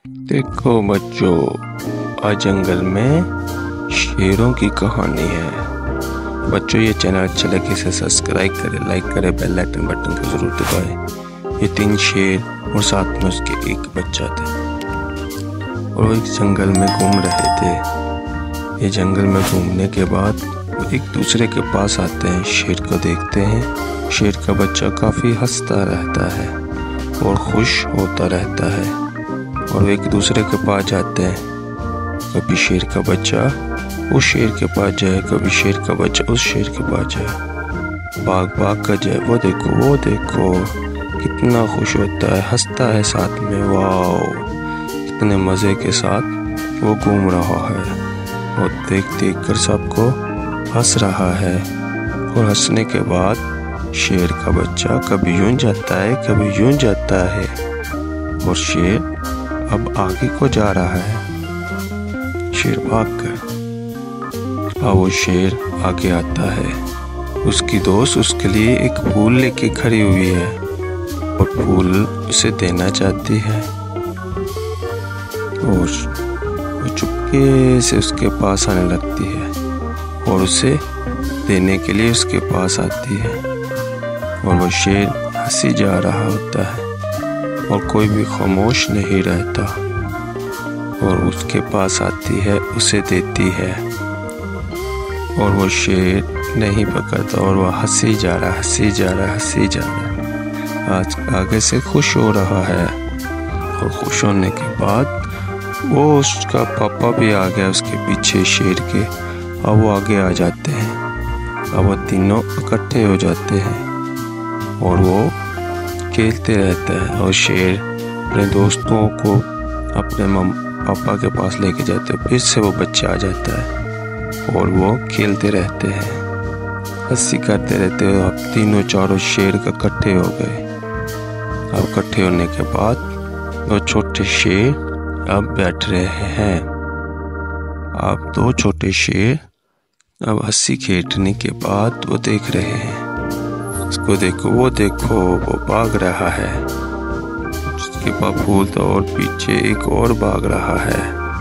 देखो बच्चों, आज जंगल में शेरों की कहानी है। बच्चों ये चैनल अच्छा लगे इसे सब्सक्राइब करें, लाइक करें, बेल आइकन बटन को जरूर दबाएं। ये 3 शेर और साथ में उसके एक बच्चा थे और वो एक जंगल में घूम रहे थे। ये जंगल में घूमने के बाद वो एक दूसरे के पास आते हैं, शेर को देखते हैं। शेर का बच्चा काफ़ी हंसता रहता है और खुश होता रहता है और वो एक दूसरे के पास जाते हैं। कभी शेर का बच्चा उस शेर के पास जाए, कभी शेर का बच्चा उस शेर के पास जाए, भाग भाग कर जाए। वो देखो कितना खुश होता है, हंसता है साथ में। वाओ, कितने मज़े के साथ वो घूम रहा है और देख कर सबको हंस रहा है। और हंसने के बाद शेर का बच्चा कभी यूं जाता है, कभी यूं जाता है और शेर अब आगे को जा रहा है। शेर भागकर अब वो शेर आगे आता है। उसकी दोस्त उसके लिए एक फूल लेके खड़ी हुई है और फूल उसे देना चाहती है और वो चुपके से उसके पास आने लगती है और उसे देने के लिए उसके पास आती है और वो शेर हंसी जा रहा होता है और कोई भी खामोश नहीं रहता और उसके पास आती है, उसे देती है और वो शेर नहीं पकड़ता और वह हंसी जा रहा आज आगे से खुश हो रहा है। और खुश होने के बाद वो उसका पापा भी आ गया उसके पीछे शेर के। अब वो आगे आ जाते हैं, अब वो तीनों इकट्ठे हो जाते हैं और वो खेलते रहते हैं और शेर अपने दोस्तों को अपने पापा के पास लेके जाते हैं। फिर से वो बच्चा आ जाता है और वो खेलते रहते हैं, हंसी करते रहते हैं। अब तीनों चारों शेर इकट्ठे हो गए। अब इकट्ठे होने के बाद वो छोटे शेर अब बैठ रहे हैं। अब 2 छोटे शेर अब हंसी खेलने के बाद वो देख रहे हैं। उसको देखो, वो भाग रहा है। उसके पास फूल था और पीछे एक और भाग रहा है।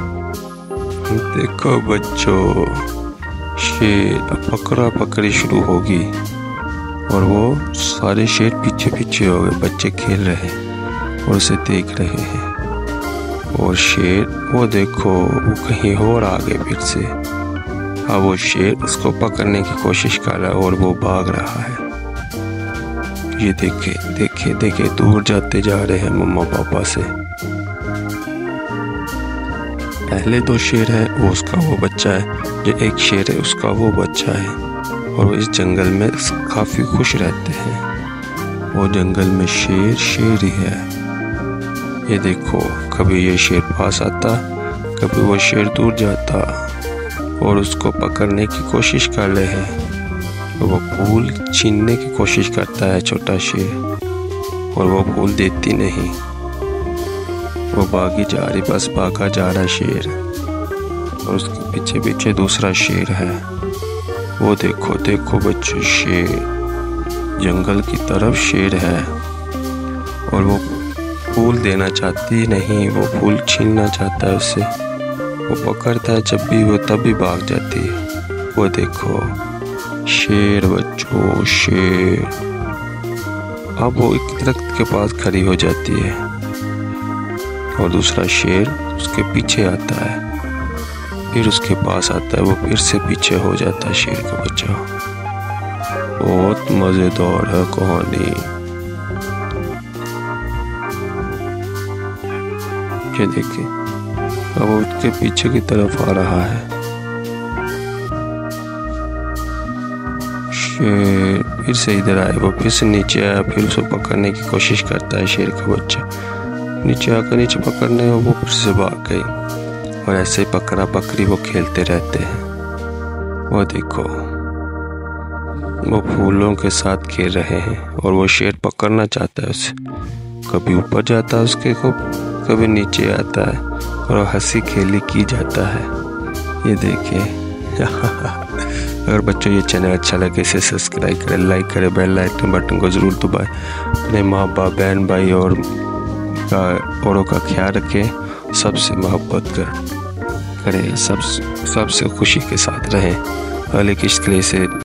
देखो बच्चों, शेर पकड़ा पकड़ी शुरू होगी और वो सारे शेर पीछे पीछे हो गए। बच्चे खेल रहे हैं और उसे देख रहे हैं और शेर वो देखो वो कहीं और आ गए फिर से। अब वो शेर उसको पकड़ने की कोशिश कर रहा है और वो भाग रहा है। ये देखे दूर जाते जा रहे हैं मम्मा पापा से। पहले 2 शेर है, वो उसका वो बच्चा है। जो एक शेर है उसका वो बच्चा है और वो इस जंगल में काफ़ी खुश रहते हैं और जंगल में शेर ही है। ये देखो, कभी ये शेर पास आता, कभी वो शेर दूर जाता और उसको पकड़ने की कोशिश कर रहे हैं। वो फूल छीनने की कोशिश करता है छोटा शेर और वो फूल देती नहीं। वो भागी जा रही, बस भागा जा रहा शेर और उसके पीछे पीछे दूसरा शेर है। वो देखो बच्चों, शेर जंगल की तरफ शेर है और वो फूल देना चाहती नहीं, वो फूल छीनना चाहता है उससे। वो पकड़ता है जब भी वो तभी भाग जाती है। वो देखो शेर बच्चों, शेर अब वो एक दरख्त के पास खड़ी हो जाती है और दूसरा शेर उसके पीछे आता है, फिर उसके पास आता है। वो फिर से पीछे हो जाता है शेर का बच्चा। बहुत मज़ेदार है कहानी। ये देखिए, अब वो उसके पीछे की तरफ आ रहा है। शेर फिर से इधर आए, वो फिर से नीचे आया, फिर उसे पकड़ने की कोशिश करता है शेर का बच्चा। नीचे पकड़ने वो फिर से भाग गई और ऐसे ही पकड़ा पकड़ी वो खेलते रहते हैं। वो देखो, वो फूलों के साथ खेल रहे हैं और वो शेर पकड़ना चाहता है उसे। कभी ऊपर जाता है उसके को, कभी नीचे आता है और हंसी खेली की जाता है। ये देखिए अगर बच्चों ये चैनल अच्छा लगे इसे सब्सक्राइब करें, लाइक करें, बेल आइकन बटन को ज़रूर दबाएं। अपने माँ बाप, बहन भाई और औरों का ख्याल रखें सबसे मोहब्बत करें, सबसे खुशी के साथ रहें। अगली किस्त के लिए इसे